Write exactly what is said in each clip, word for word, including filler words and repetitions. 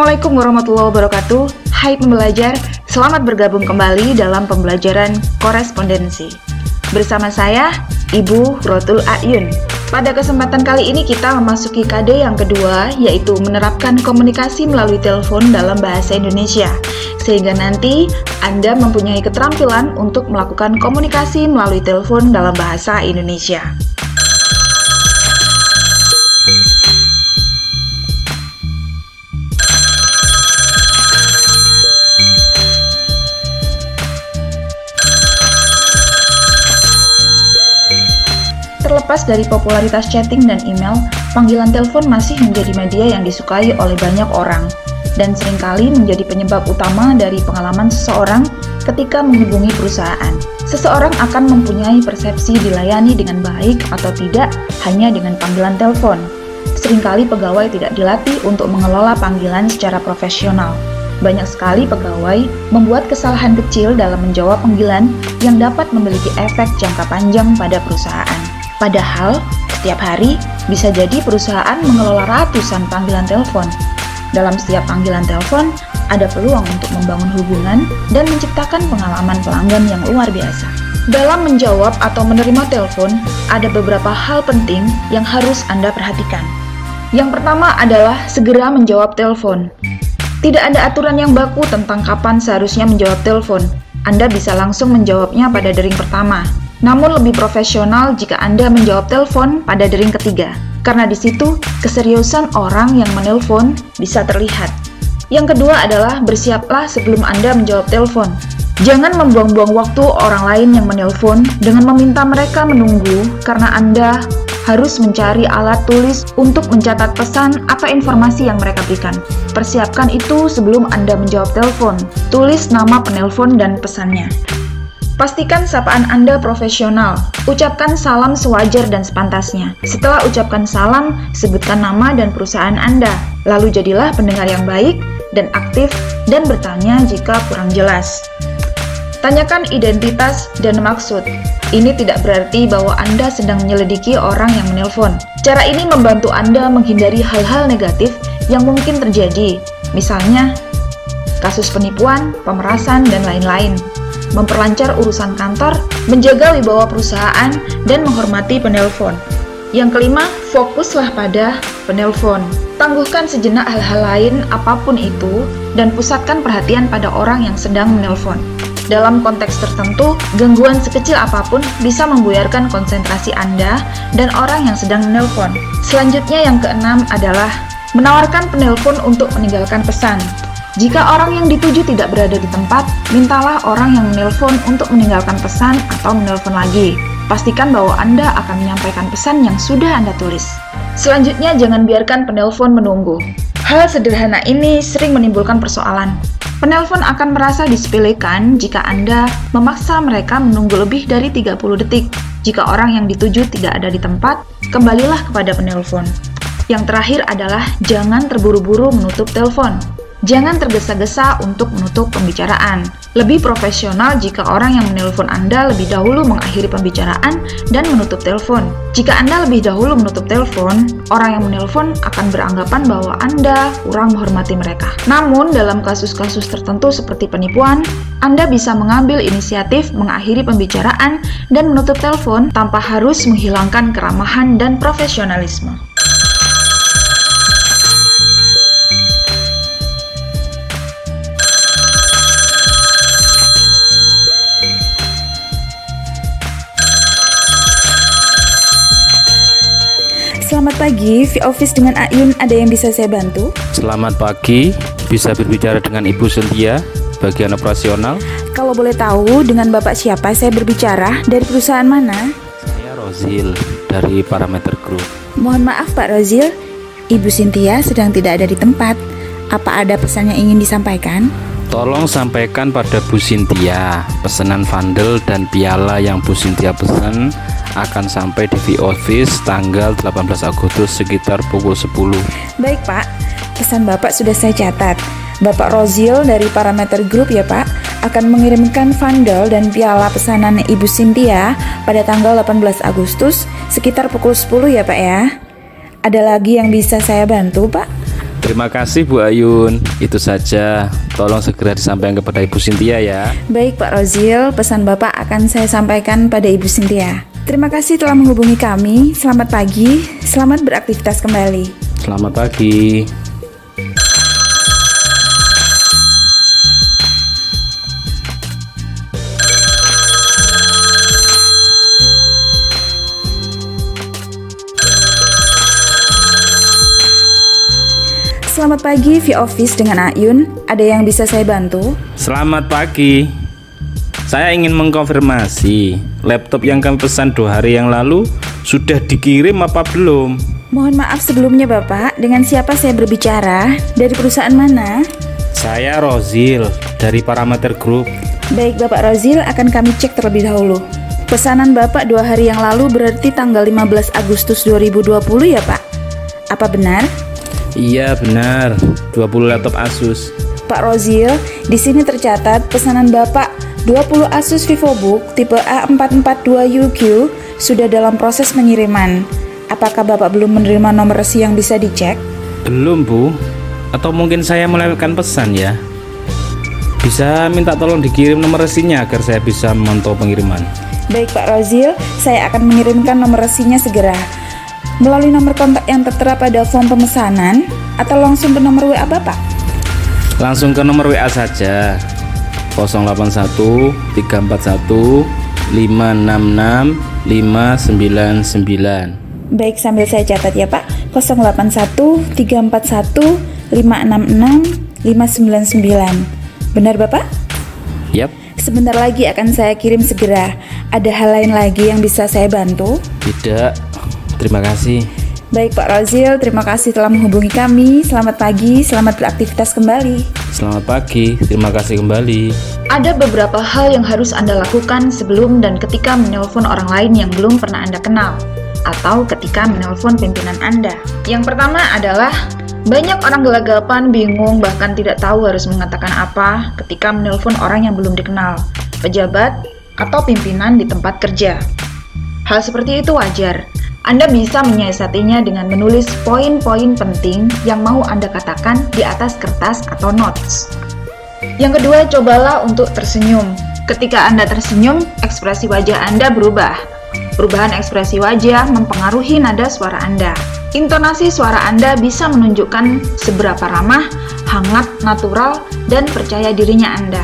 Assalamualaikum warahmatullahi wabarakatuh. Hai pembelajar, selamat bergabung kembali dalam pembelajaran korespondensi. Bersama saya, Ibu Rotul Ayun. Pada kesempatan kali ini kita memasuki K D yang kedua, yaitu menerapkan komunikasi melalui telepon dalam bahasa Indonesia. Sehingga nanti Anda mempunyai keterampilan untuk melakukan komunikasi melalui telepon dalam bahasa Indonesia. Terlepas dari popularitas chatting dan email, panggilan telepon masih menjadi media yang disukai oleh banyak orang dan seringkali menjadi penyebab utama dari pengalaman seseorang ketika menghubungi perusahaan. Seseorang akan mempunyai persepsi dilayani dengan baik atau tidak hanya dengan panggilan telepon. Seringkali pegawai tidak dilatih untuk mengelola panggilan secara profesional. Banyak sekali pegawai membuat kesalahan kecil dalam menjawab panggilan yang dapat memiliki efek jangka panjang pada perusahaan. Padahal, setiap hari bisa jadi perusahaan mengelola ratusan panggilan telepon. Dalam setiap panggilan telepon, ada peluang untuk membangun hubungan dan menciptakan pengalaman pelanggan yang luar biasa. Dalam menjawab atau menerima telepon, ada beberapa hal penting yang harus Anda perhatikan. Yang pertama adalah segera menjawab telepon. Tidak ada aturan yang baku tentang kapan seharusnya menjawab telepon. Anda bisa langsung menjawabnya pada dering pertama. Namun lebih profesional jika Anda menjawab telepon pada dering ketiga, karena di situ keseriusan orang yang menelpon bisa terlihat. Yang kedua adalah bersiaplah sebelum Anda menjawab telepon. Jangan membuang-buang waktu orang lain yang menelpon dengan meminta mereka menunggu karena Anda harus mencari alat tulis untuk mencatat pesan atau informasi yang mereka berikan. Persiapkan itu sebelum Anda menjawab telepon. Tulis nama penelpon dan pesannya. Pastikan sapaan Anda profesional. Ucapkan salam sewajar dan sepantasnya. Setelah ucapkan salam, sebutkan nama dan perusahaan Anda. Lalu jadilah pendengar yang baik dan aktif dan bertanya jika kurang jelas. Tanyakan identitas dan maksud. Ini tidak berarti bahwa Anda sedang menyelidiki orang yang menelpon. Cara ini membantu Anda menghindari hal-hal negatif yang mungkin terjadi. Misalnya, kasus penipuan, pemerasan, dan lain-lain. Memperlancar urusan kantor, menjaga wibawa perusahaan, dan menghormati penelpon. Yang kelima, fokuslah pada penelpon. Tangguhkan sejenak hal-hal lain apapun itu, dan pusatkan perhatian pada orang yang sedang menelpon. Dalam konteks tertentu, gangguan sekecil apapun bisa membuyarkan konsentrasi Anda dan orang yang sedang menelpon. Selanjutnya yang keenam adalah menawarkan penelpon untuk meninggalkan pesan. Jika orang yang dituju tidak berada di tempat, mintalah orang yang menelpon untuk meninggalkan pesan atau menelpon lagi. Pastikan bahwa Anda akan menyampaikan pesan yang sudah Anda tulis. Selanjutnya, jangan biarkan penelpon menunggu. Hal sederhana ini sering menimbulkan persoalan. Penelpon akan merasa disepelekan jika Anda memaksa mereka menunggu lebih dari tiga puluh detik. Jika orang yang dituju tidak ada di tempat, kembalilah kepada penelpon. Yang terakhir adalah jangan terburu-buru menutup telepon. Jangan tergesa-gesa untuk menutup pembicaraan. Lebih profesional jika orang yang menelpon Anda lebih dahulu mengakhiri pembicaraan dan menutup telepon. Jika Anda lebih dahulu menutup telepon, orang yang menelpon akan beranggapan bahwa Anda kurang menghormati mereka. Namun, dalam kasus-kasus tertentu seperti penipuan, Anda bisa mengambil inisiatif mengakhiri pembicaraan dan menutup telepon tanpa harus menghilangkan keramahan dan profesionalisme. Selamat pagi, V-Office dengan Ayun, ada yang bisa saya bantu? Selamat pagi, bisa berbicara dengan Ibu Cynthia, bagian operasional. Kalau boleh tahu, dengan Bapak siapa saya berbicara? Dari perusahaan mana? Saya Rozil, dari Parameter Group. Mohon maaf Pak Rozil, Ibu Cynthia sedang tidak ada di tempat. Apa ada pesan yang ingin disampaikan? Tolong sampaikan pada Bu Cynthia, pesanan vandel dan piala yang Bu Cynthia pesan akan sampai di V-Office tanggal delapan belas Agustus sekitar pukul sepuluh. Baik Pak, pesan Bapak sudah saya catat. Bapak Rozil dari Parameter Group ya Pak, akan mengirimkan vandel dan piala pesanan Ibu Cynthia pada tanggal delapan belas Agustus sekitar pukul sepuluh ya Pak ya. Ada lagi yang bisa saya bantu Pak? Terima kasih Bu Ayun. Itu saja. Tolong segera disampaikan kepada Ibu Cynthia ya. Baik Pak Rozil, pesan Bapak akan saya sampaikan pada Ibu Cynthia. Terima kasih telah menghubungi kami. Selamat pagi, selamat beraktivitas kembali. Selamat pagi. Selamat pagi, V-Office dengan Ayun. Ada yang bisa saya bantu? Selamat pagi. Saya ingin mengkonfirmasi, laptop yang kami pesan dua hari yang lalu sudah dikirim apa belum? Mohon maaf sebelumnya Bapak, dengan siapa saya berbicara? Dari perusahaan mana? Saya Rozil, dari Parameter Group. Baik Bapak Rozil, akan kami cek terlebih dahulu. Pesanan Bapak dua hari yang lalu berarti tanggal lima belas Agustus dua ribu dua puluh ya Pak? Apa benar? Iya benar, dua puluh laptop Asus. Pak Rozil, di sini tercatat pesanan Bapak dua puluh Asus VivoBook tipe A empat empat dua U Q sudah dalam proses pengiriman. Apakah Bapak belum menerima nomor resi yang bisa dicek? Belum Bu, atau mungkin saya melewatkan pesan ya. Bisa minta tolong dikirim nomor resinya agar saya bisa memantau pengiriman. Baik Pak Rozil, saya akan mengirimkan nomor resinya segera. Melalui nomor kontak yang tertera pada form pemesanan atau langsung ke nomor W A Bapak? Langsung ke nomor W A saja, nol delapan satu tiga empat satu lima enam enam lima sembilan sembilan. Baik, sambil saya catat ya Pak, nol delapan satu tiga empat satu lima enam enam lima sembilan sembilan. Benar Bapak? Yap. Sebentar lagi akan saya kirim segera. Ada hal lain lagi yang bisa saya bantu? Tidak. Terima kasih. Baik Pak Rozil, terima kasih telah menghubungi kami. Selamat pagi, selamat beraktivitas kembali. Selamat pagi, terima kasih kembali. Ada beberapa hal yang harus Anda lakukan sebelum dan ketika menelpon orang lain yang belum pernah Anda kenal, atau ketika menelpon pimpinan Anda. Yang pertama adalah, banyak orang gelagapan, bingung, bahkan tidak tahu harus mengatakan apa ketika menelpon orang yang belum dikenal, pejabat, atau pimpinan di tempat kerja. Hal seperti itu wajar. Anda bisa menyiasatinya dengan menulis poin-poin penting yang mau Anda katakan di atas kertas atau notes. Yang kedua, cobalah untuk tersenyum. Ketika Anda tersenyum, ekspresi wajah Anda berubah. Perubahan ekspresi wajah mempengaruhi nada suara Anda. Intonasi suara Anda bisa menunjukkan seberapa ramah, hangat, natural, dan percaya dirinya Anda.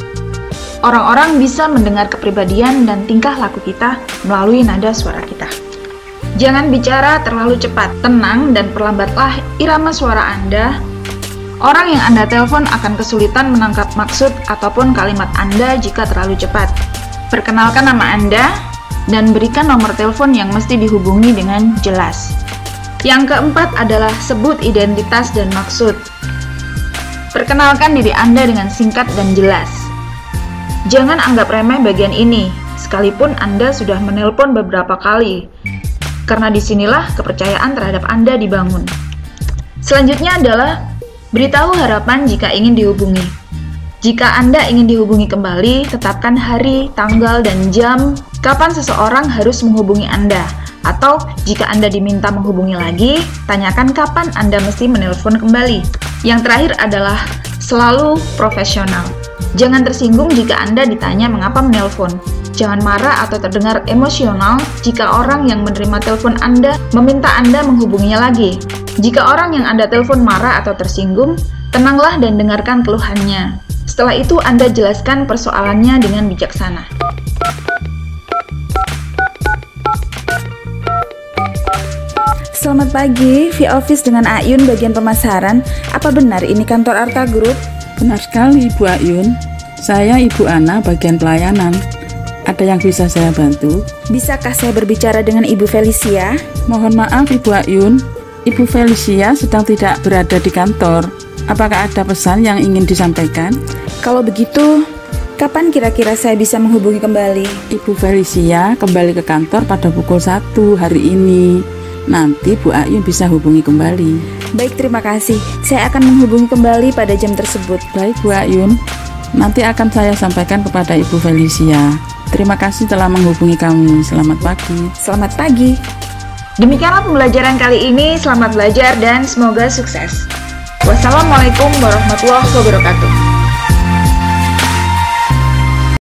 Orang-orang bisa mendengar kepribadian dan tingkah laku kita melalui nada suara kita. Jangan bicara terlalu cepat, tenang dan perlambatlah irama suara Anda. Orang yang Anda telepon akan kesulitan menangkap maksud ataupun kalimat Anda jika terlalu cepat. Perkenalkan nama Anda dan berikan nomor telepon yang mesti dihubungi dengan jelas. Yang keempat adalah sebut identitas dan maksud. Perkenalkan diri Anda dengan singkat dan jelas. Jangan anggap remeh bagian ini, sekalipun Anda sudah menelpon beberapa kali. Karena disinilah kepercayaan terhadap Anda dibangun. Selanjutnya adalah beritahu harapan jika ingin dihubungi. Jika Anda ingin dihubungi kembali, tetapkan hari, tanggal, dan jam kapan seseorang harus menghubungi Anda. Atau jika Anda diminta menghubungi lagi, tanyakan kapan Anda mesti menelpon kembali. Yang terakhir adalah selalu profesional. Jangan tersinggung jika Anda ditanya mengapa menelpon. Jangan marah atau terdengar emosional jika orang yang menerima telepon Anda meminta Anda menghubunginya lagi. Jika orang yang Anda telepon marah atau tersinggung, tenanglah dan dengarkan keluhannya. Setelah itu Anda jelaskan persoalannya dengan bijaksana. Selamat pagi, V-Office dengan Ayun bagian pemasaran. Apa benar ini kantor Arta Group? Benar sekali Ibu Ayun. Saya Ibu Ana bagian pelayanan. Ada yang bisa saya bantu? Bisakah saya berbicara dengan Ibu Felicia? Mohon maaf Ibu Ayun, Ibu Felicia sedang tidak berada di kantor. Apakah ada pesan yang ingin disampaikan? Kalau begitu, kapan kira-kira saya bisa menghubungi kembali? Ibu Felicia kembali ke kantor pada pukul satu hari ini. Nanti Bu Ayun bisa hubungi kembali. Baik, terima kasih. Saya akan menghubungi kembali pada jam tersebut. Baik Bu Ayun, nanti akan saya sampaikan kepada Ibu Felicia. Terima kasih telah menghubungi kami. Selamat pagi. Selamat pagi. Demikianlah pembelajaran kali ini. Selamat belajar dan semoga sukses. Wassalamualaikum warahmatullahi wabarakatuh.